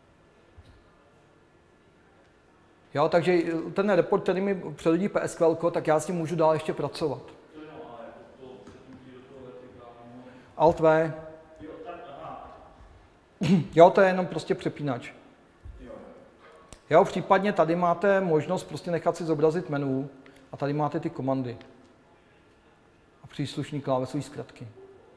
Jo, takže ten report, který mi předhodí P S Q L, tak já s tím můžu dál ještě pracovat. Alt V. Jo, to je jenom prostě přepínač. Jo, případně tady máte možnost prostě nechat si zobrazit menu a tady máte ty komandy a příslušný klávesové zkratky.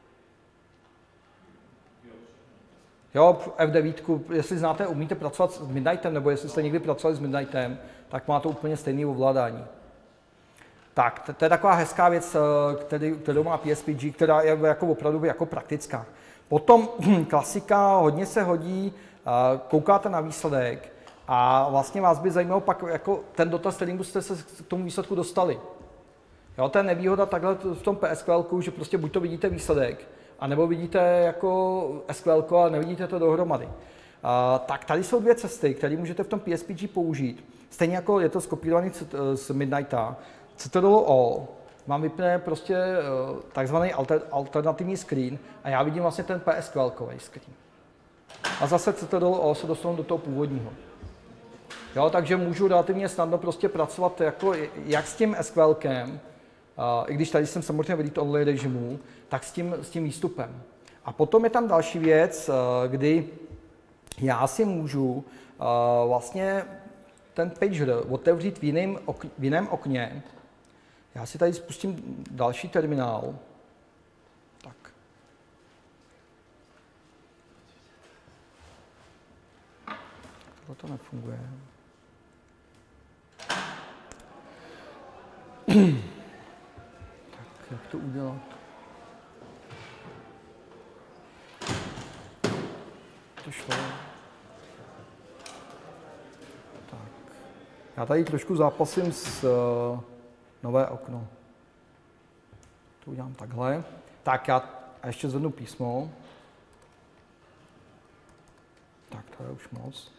Jo, F devět, jestli znáte, umíte pracovat s Midnightem, nebo jestli jste někdy pracovali s Midnightem, tak má to úplně stejné ovládání. Tak, to, to je taková hezká věc, který, kterou má P S P G, která je jako opravdu jako praktická. Potom klasika, hodně se hodí, koukáte na výsledek a vlastně vás by zajímalo pak jako ten dotaz, kterým jste se k tomu výsledku dostali. Jo, to je nevýhoda takhle v tom P S Q L, že prostě buď to vidíte výsledek, a nebo vidíte jako S Q L a nevidíte to dohromady. Uh, tak tady jsou dvě cesty, které můžete v tom P S P G použít. Stejně jako je to skopírovaný z Midnighta. ctrl O vám vypne prostě uh, takzvaný alter, alternativní screen a já vidím vlastně ten P S Q L-kový screen. A zase ctrl O se dostanu do toho původního. Jo, takže můžu relativně snadno prostě pracovat jako, jak s tím S Q L-kem, Uh, i když tady jsem samozřejmě v read-only režimu, tak s tím, s tím výstupem. A potom je tam další věc, uh, kdy já si můžu uh, vlastně ten pager otevřít v jiném, ok, v jiném okně. Já si tady spustím další terminál. Tak. Tohle to nefunguje. Jak to udělat? To šlo. Tak. Já tady trošku zápasím s uh, nové okno. To udělám takhle. Tak já a ještě zvednu písmo. Tak to je už moc.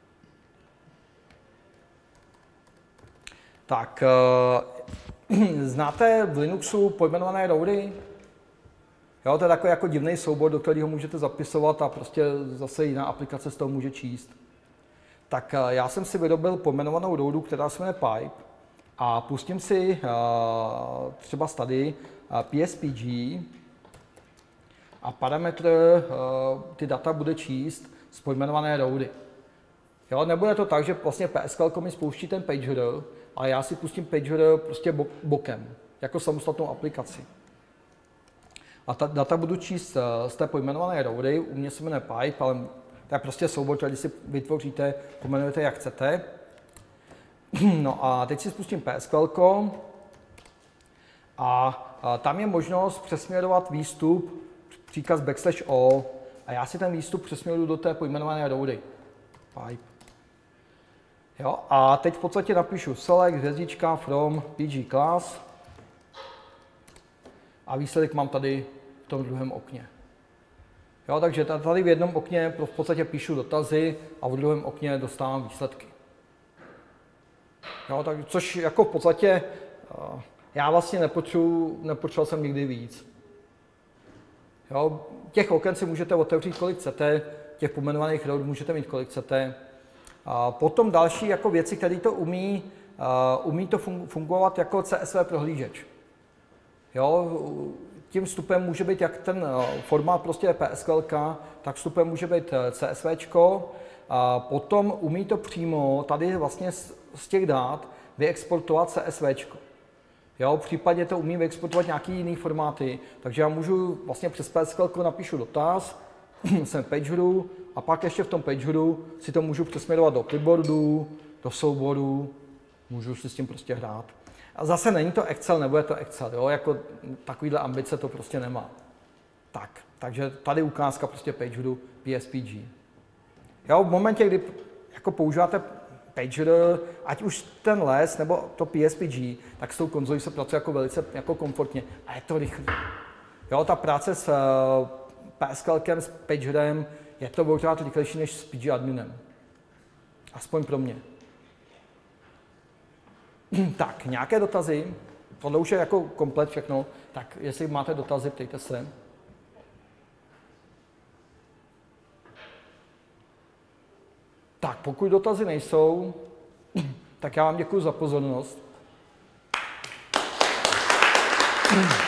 Tak, uh, znáte v Linuxu pojmenované roury? Jo, to je takový jako divný soubor, do kterého můžete zapisovat a prostě zase jiná aplikace z toho může číst. Tak uh, já jsem si vyrobil pojmenovanou roudu, která se jmenuje Pipe a pustím si uh, třeba tady uh, P S P G a parametr uh, ty data bude číst z pojmenované roudy. Jo, nebude to tak, že vlastně P S Q L mi spouští ten pager, ale já si pustím pager prostě bokem, jako samostatnou aplikaci. A ta data budu číst z té pojmenované roudy, u mě se jmenuje Pipe, ale to je prostě soubor, který si vytvoříte, pojmenujete jak chcete. No a teď si spustím P S Q L a, a tam je možnost přesměrovat výstup, příkaz backslash O a já si ten výstup přesměruju do té pojmenované roudy. Pipe. Jo, a teď v podstatě napíšu select hvězdička from P G class a výsledek mám tady v tom druhém okně. Jo, takže tady v jednom okně v podstatě píšu dotazy a v druhém okně dostávám výsledky. Jo, tak, což jako v podstatě já vlastně nepotřebuji, nepotřeboval jsem nikdy víc. Jo, těch oken si můžete otevřít kolik chcete, těch pomenovaných roud můžete mít kolik chcete. A potom další jako věci, které to umí, uh, umí to fungovat jako C S V prohlížeč. Jo, tím vstupem může být jak ten formát prostě P S Q L, tak vstupem může být CSVčko. A potom umí to přímo tady vlastně z těch dát vyexportovat CSVčko. Jo, v případě to umí vyexportovat nějaký jiný formáty, takže já můžu vlastně přes P S Q L napíšu dotaz, jsem pageru a pak ještě v tom pageru si to můžu přesměrovat do clipboardu, do souboru, můžu si s tím prostě hrát. A zase není to Excel, nebo je to Excel, jo, jako takovýhle ambice to prostě nemá. Tak, takže tady ukázka prostě pageru P S P G. Jo, v momentě, kdy jako používáte pager, ať už ten les nebo to P S P G, tak s tou konzolí se pracuje jako velice jako komfortně a je to rychlé. Jo, ta práce s uh, P S Q L, s pagerem, je to možná rychlejší než s P G adminem. Aspoň pro mě. Tak, nějaké dotazy? Tohle už je jako komplet všechno, tak jestli máte dotazy, ptejte se. Tak, pokud dotazy nejsou, tak já vám děkuji za pozornost.